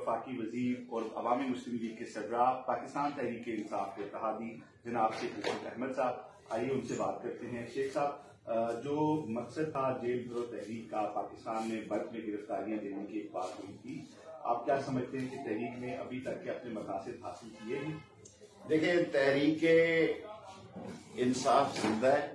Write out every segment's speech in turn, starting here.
वफाकी वजीर और अवामी मुस्लिम लीग के सरबराह पाकिस्तान तहरीक इंसाफ के इत्तेहादी जनाब शेख रशीद अहमद साहब, आइए उनसे बात करते हैं। शेख साहब, जो मकसद था जेल विरोध तहरीक का, पाकिस्तान में बल्क में गिरफ्तारियां देने की एक बात हुई थी, आप क्या समझते हैं कि तहरीक ने अभी तक के अपने मकासद हासिल किए हैं? देखिए, तहरीक इंसाफ जिंदा है,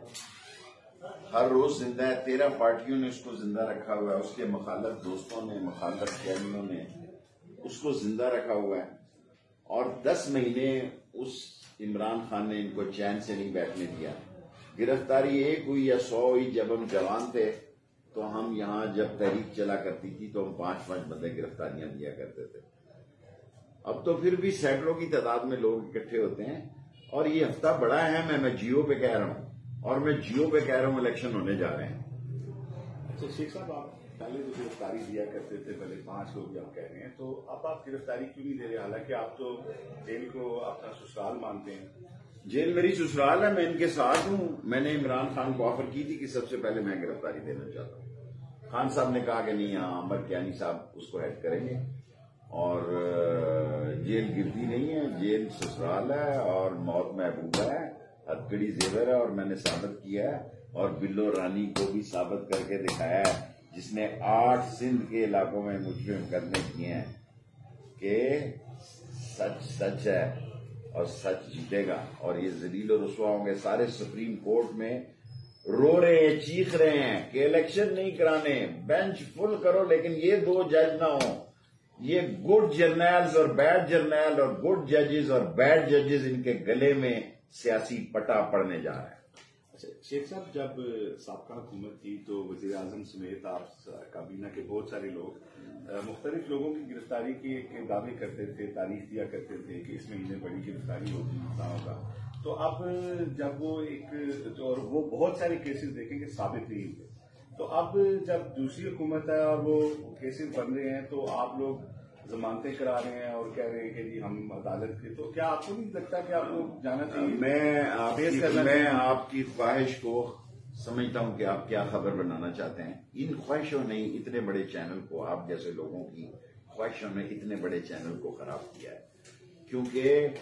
हर रोज जिंदा है। 13 पार्टियों ने उसको जिंदा रखा हुआ है, उसके मुखालफ दोस्तों ने, मुखालफ चैनलों ने उसको जिंदा रखा हुआ है, और 10 महीने उस इमरान खान ने इनको चैन से नहीं बैठने दिया। गिरफ्तारी 1 हुई या 100 हुई। जब हम जवान थे तो हम यहाँ जब तहरीक चला करती थी तो हम 5-5 बंदे गिरफ्तारियां दिया करते थे। अब तो फिर भी सैकड़ों की तादाद में लोग इकट्ठे होते हैं, और ये हफ्ता बड़ा अहम है। मैं जियो पे कह रहा हूँ, और मैं जियो पे कह रहा हूँ इलेक्शन होने जा रहे हैं। अच्छा शेख साहब, आप पहले जो गिरफ्तारी दिया करते थे, पहले 5 लोग आप कह रहे हैं, तो अब आप गिरफ्तारी क्यों नहीं दे रहे? हालांकि आप तो जेल को अपना ससुराल मानते हैं। जेल मेरी ससुराल है, मैं इनके साथ हूं। मैंने इमरान खान को ऑफर की थी कि सबसे पहले मैं गिरफ्तारी देना चाहता हूं। खान साहब ने कहा कि नहीं, यहाँ अमर कियानी साहब उसको हेड करेंगे, और जेल गिरती नहीं है, जेल ससुराल है और मौत महबूबा है, हथकड़ी जेवर है, और मैंने साबित किया है, और बिल्लो रानी को भी साबित करके दिखाया है, जिसने 8 सिंध के इलाकों में मुझ पे मुकदमे किए हैं, कि सच सच है और सच जीतेगा, और ये जलील और रुसवा होंगे। सारे सुप्रीम कोर्ट में रो रहे हैं, चीख रहे हैं कि इलेक्शन नहीं कराने, बेंच फुल करो, लेकिन ये 2 जज ना हो। ये गुड जर्नल्स और बैड जर्नल, और गुड जजेस और बैड जजेस, इनके गले में सियासी पटा पड़ने जा रहा है। अच्छा शेख साहब, जब साबका हुकूमत थी तो वजीर आजम समेत आप काबीना के बहुत सारे लोग मुख्तलिफ लोगों की गिरफ्तारी के दावे करते थे, तारीख दिया करते थे कि इस महीने बड़ी गिरफ्तारी होगी, होगा। तो अब जब वो एक, और वो बहुत सारे केसेस देखेंगे साबित नहीं हुए, तो अब जब दूसरी हुकूमत है और वो केसेस बन रहे हैं, तो आप लोग जमानतें करा रहे हैं और कह रहे हैं कि जी हम अदालत के, तो क्या आपको नहीं लगता कि आपको जाना चाहिए? मैं आपकी ख्वाहिश को समझता हूं कि आप क्या खबर बनाना चाहते हैं। इन ख्वाहिशों ने इतने बड़े चैनल को, आप जैसे लोगों की ख्वाहिशों ने इतने बड़े चैनल को खराब किया है, क्योंकि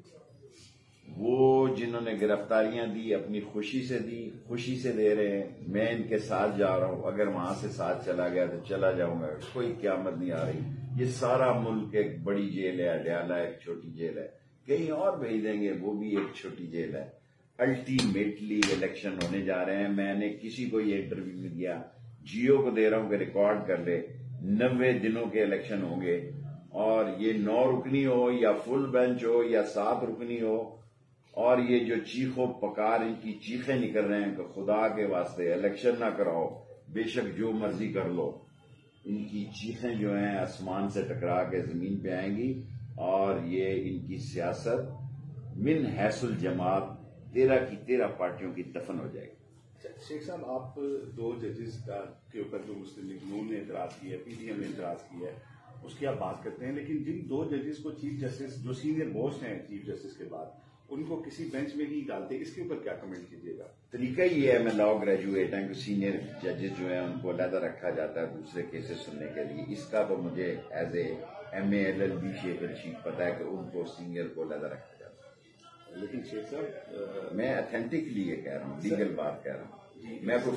वो जिन्होंने गिरफ्तारियां दी अपनी खुशी से दी, खुशी से दे रहे हैं। मैं इनके साथ जा रहा हूं, अगर वहां से साथ चला गया तो चला जाऊंगा, कोई क़यामत नहीं आ रही। ये सारा मुल्क एक बड़ी जेल है, अडयाला एक छोटी जेल है, कहीं और भेज देंगे, वो भी एक छोटी जेल है। अल्टीमेटली इलेक्शन होने जा रहे हैं। मैंने किसी को ये इंटरव्यू नहीं दिया, जियो को दे रहा हूं कि रिकॉर्ड कर ले, 90 दिनों के इलेक्शन होंगे, और ये 9 रुकनी हो या फुल बेंच हो या 7 रुकनी हो, और ये जो चीखो पकार इनकी चीखें निकल रहे हैं कि खुदा के वास्ते इलेक्शन ना कराओ, बेशक जो मर्जी कर लो, इनकी चीखें जो हैं आसमान से टकरा के जमीन पे आएंगी, और ये इनकी सियासत मिन हैसुल जमात 13 की 13 पार्टियों की दफन हो जाएगी। शेख साहब, आप 2 जजेस के ऊपर जो मुस्लिम लीग नून ने एतराज किया है, पीडीएम ने एतराज किया है, उसकी आप बात करते हैं, लेकिन जिन 2 जजेस को चीफ जस्टिस, जो सीनियर मोस्ट हैं चीफ जस्टिस के बाद, उनको किसी बेंच में नहीं डालते, इसके ऊपर क्या कमेंट कीजिएगा? तरीका ये है, मैं लॉ ग्रेजुएट हैं, कि सीनियर जजेस जो हैं उनको अलहदा रखा जाता है दूसरे केसेस सुनने के लिए। इसका तो मुझे as a MA LLB Sheikh Rashid पता है कि उनको सीनियर को अलहदा रखा जाता है। लेकिन शेख साहब, मैं ऑथेंटिकली ये कह रहा हूँ, लीगल बात कह रहा हूँ। मैं कोई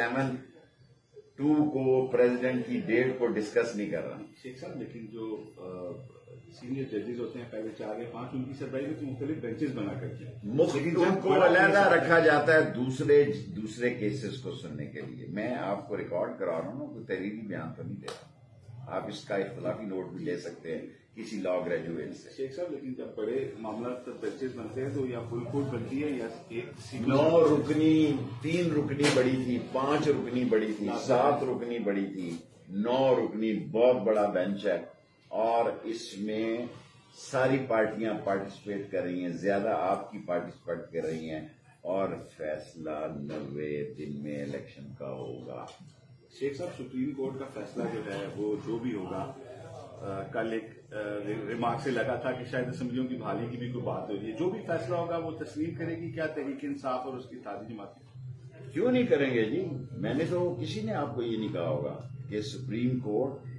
57(2) को प्रेसिडेंट की डेट को डिस्कस नहीं कर रहा। शेख साहब, लेकिन जो सीनियर जजेस होते हैं, पहले 4 या 5, उनकी सरबराही में तो मुख्तलिफ बेंचेस बना करके उनको अलहदा रखा जाता है दूसरे केसेस को सुनने के लिए। मैं आपको रिकॉर्ड करा रहा हूँ ना, कोई तहरीरी बयान तो नहीं दे रहा। आप इसका इख्तलाफी नोट भी ले सकते हैं किसी लॉ ग्रेजुएट से। शेख साहब, लेकिन जब बड़े मामला बेंचेस बनते हैं तो या फुल कोर्ट बनती है या एक 9 रुकनी, 3 रुकनी बड़ी थी, 5 रुकनी बड़ी थी, 7 रुकनी बड़ी थी, 9 रुकनी बहुत बड़ा बेंच है, और इसमें सारी पार्टियां पार्टिसिपेट कर रही हैं, ज्यादा आपकी पार्टिसिपेट कर रही हैं, और फैसला 90 दिन में इलेक्शन का होगा। शेख साहब, सुप्रीम कोर्ट का फैसला जो है वो जो भी होगा, कल एक रिमार्क से लगा था कि शायद असेंबलियों की बहाली की भी कोई बात हो रही है, जो भी फैसला होगा वो तस्लीम करेगी क्या तहरीक इंसाफ और उसकी इत्तेहादी जमात? क्यों नहीं करेंगे जी। मैंने तो, किसी ने आपको ये नहीं कहा होगा कि सुप्रीम कोर्ट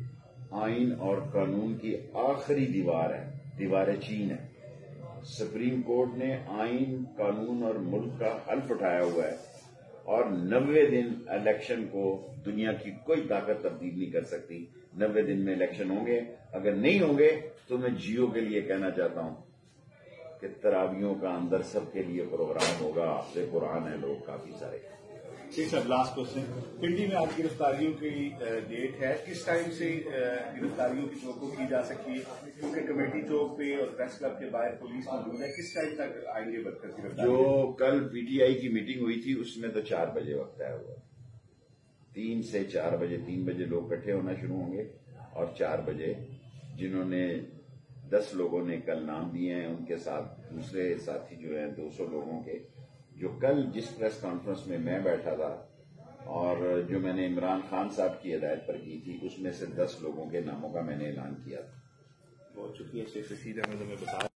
آئین اور قانون کی آخری دیوار ہے، دیوار چین ہے۔ سپریم کورٹ نے آئین، قانون اور ملک کا حلف اٹھایا ہوا ہے، اور 90 دن الیکشن کو دنیا کی کوئی طاقت تبدیل نہیں کر سکتی۔ 90 دن میں الیکشن ہوں گے، اگر نہیں ہوں گے تو میں جیو کے لیے کہنا چاہتا ہوں کہ تراویحوں کا اندر سب کے لیے پروگرام ہوگا، حافظ قرآن ہے لوگ کافی سارے۔ جی سر، لاسٹ کوشچن، پنڈی میں آج گرفتاریوں کی ڈیٹ ہے، کس ٹائم سے گرفتاریوں کی توقع کی جا سکتی ہے؟ کیونکہ کمیٹی چوک پہ اور پریس کلب کے باہر پولیس موجود ہے، کس ٹائم تک آئیں گے گرفتاری؟ جو کل پی ٹی آئی کی میٹنگ ہوئی تھی اس میں تو 4 بجے وقت ہے ہوا، 3 سے 4 بجے، 3 بجے لوگ اکٹھے ہونا شروع ہوں گے، اور 4 بجے جنہوں نے 10 لوگوں نے کل نام دیے ہیں ان کے ساتھ دوسرے ساتھی جو ہیں 200 لوگوں کے، جو کل جس پریس کانفرنس میں میں بیٹھا تھا اور جو میں نے عمران خان صاحب کی ہدایت پر کی تھی، اس میں سے 10 لوگوں کے ناموں کا میں نے اعلان کیا تھا۔ بہت شکریہ شیخ رشید احمد، ہمیں بتا